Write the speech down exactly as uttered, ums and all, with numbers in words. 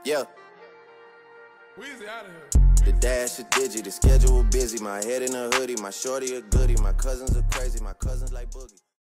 Yeah. Weezy out of here. The dash a digi, the schedule busy. My head in a hoodie, my shorty a goodie. My cousins are crazy, my cousins like Boogie.